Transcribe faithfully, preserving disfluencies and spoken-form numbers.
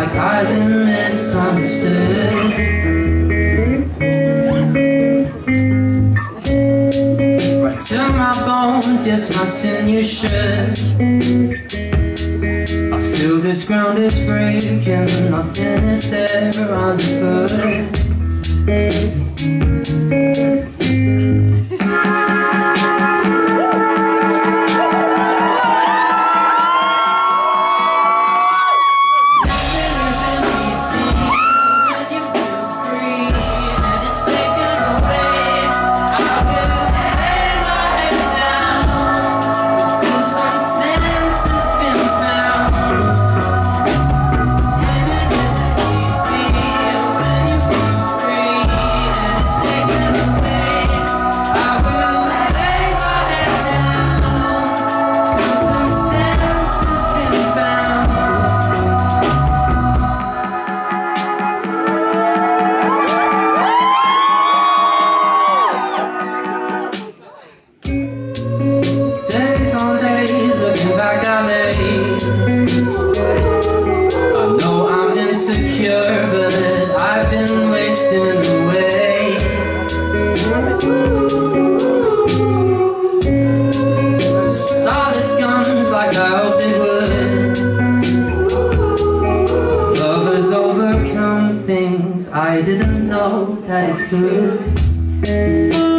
like I've been misunderstood. Right to my bones, yes, my sinew should. I feel this ground is breaking, nothing is there underfoot. I know I'm insecure, but I've been wasting away. Solace guns like I hoped it would. Lovers overcome things I didn't know that it could.